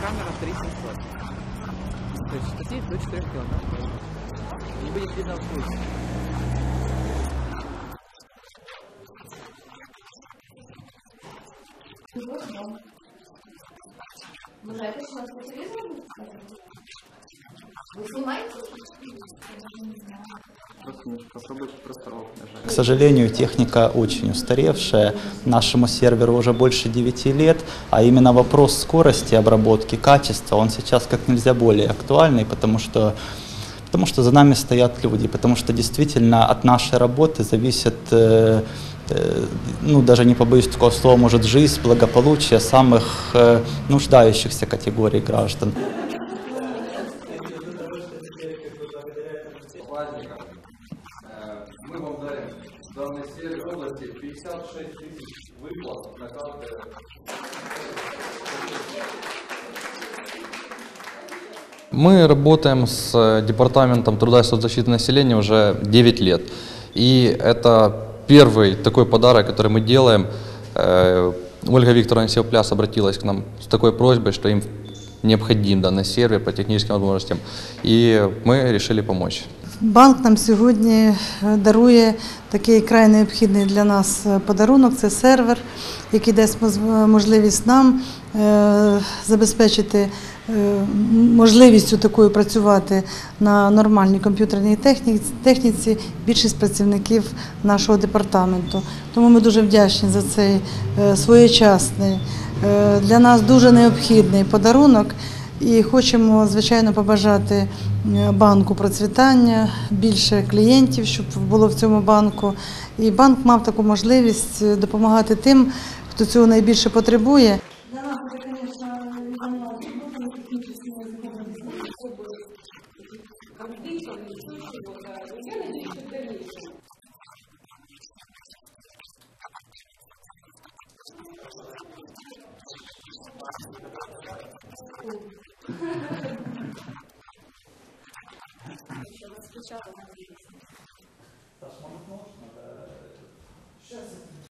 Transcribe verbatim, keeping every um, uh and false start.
камера три семьсот. То есть статей до четырёх километров. Не будет видно вкус. Вы снимаете? К сожалению, техника очень устаревшая. Нашему серверу уже больше девяти лет, а именно вопрос скорости обработки, качества, он сейчас как нельзя более актуальный, потому что, потому что за нами стоят люди, потому что действительно от нашей работы зависит, э, э, ну даже не побоюсь такого слова, может жизнь, благополучие самых э, нуждающихся категорий граждан. Мы вам дарим в данной сфере области пятьдесят шесть тысяч выплат на карты. Мы работаем с Департаментом труда и соцзащиты населения уже девять лет. И это первый такой подарок, который мы делаем. Ольга Викторовна Севпляс обратилась к нам с такой просьбой, что им необходим данный сервер по техническим возможностям. І ми вирішили допомогти. Банк нам сьогодні дарує такий край необхідний для нас подарунок – це сервер, який дасть можливість нам забезпечити можливістю такою працювати на нормальній комп'ютерній техніці більшість працівників нашого департаменту. Тому ми дуже вдячні за цей своєчасний, для нас дуже необхідний подарунок. І хочемо, звичайно, побажати банку процвітання, більше клієнтів, щоб було в цьому банку. І банк мав таку можливість допомагати тим, хто цього найбільше потребує.